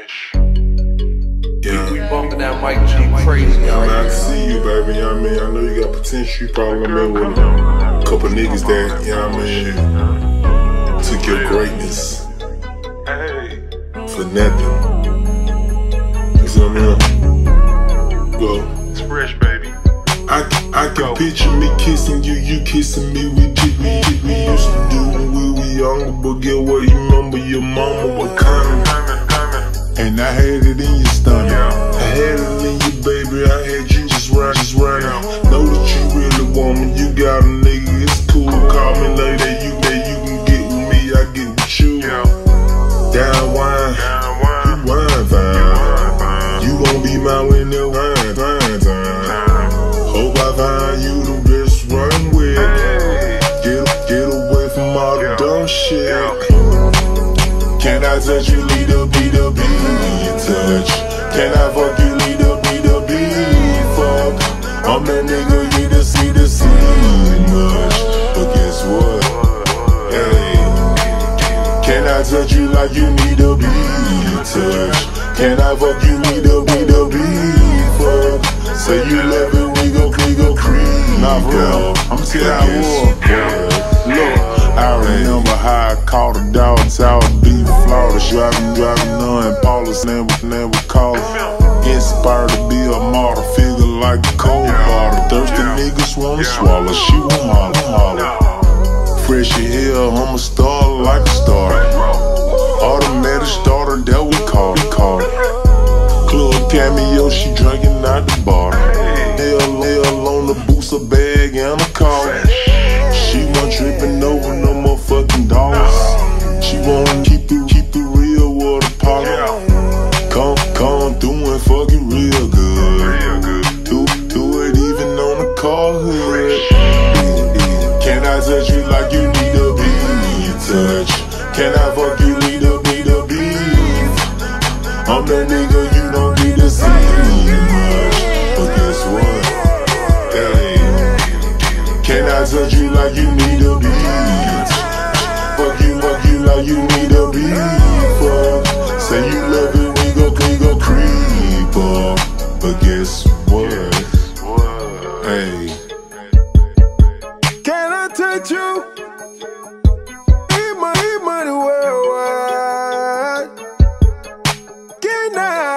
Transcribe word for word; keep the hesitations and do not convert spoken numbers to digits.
Fresh. Yeah. We bumping that mic G crazy. Yeah, man, I can see you, baby. You know what I mean? I know you got potential. You probably met with a couple niggas that, you know what I mean, took your greatness for nothing. You see what I mean? Go. It's fresh, baby. I, I can picture me kissing you, you kissing me. We did we, did we used to do when we were younger. But get what, you remember your mama was coming. And I had it in your stomach, I had it in you, baby. I had you just run, just running. Know that you really want me, you got a nigga, it's cool. Call me later, you that you can get with me, I get with you. Down wine, you wine fine. You gon' be mine when that wine fine time. Hope I find you the best run with. Get, get away from all the dumb shit. Can I touch you, lead the beat, the beat, touch? Can I fuck you, lead the beat, the beat, fuck? I'm that nigga, you the see, the see much. But guess what? Hey, can I touch you like you need a beat, touch? Can I fuck you, lead the beat, the beat, fuck? Say you love it, we go, we go creep. Nah, bro, I'm still out war. Look. I remember how I caught a dog out deep Florida, driving, driving none, Paulus, name with name with call. Inspired to be a model, figure like a cold bottle. Thirsty niggas wanna swallow, she won't holler, holler. Fresh as hell, I'm a star like a starter. Automatic starter, that we call it, call it. Club cameo, she drinking out the bottle. Hell, hell on the boots, a bag and a car. She wasn't tripping over no motherfucking dollars. She wanna keep it, keep it real with a partner. Come, come through and fuck it real good. Do, do it even on the car hood. Can I touch you like you need a beat touch? Can I fuck you, need a beat, a beat? I'm that nigga you don't need to see much. But guess what? Hey, can I touch you like you need a beat? Fuck you, fuck you like you need a beat. Fuck, say you love it, we go, we go creep up. But guess what? Hey, can I touch you? Eat my, eat money worldwide. Can I?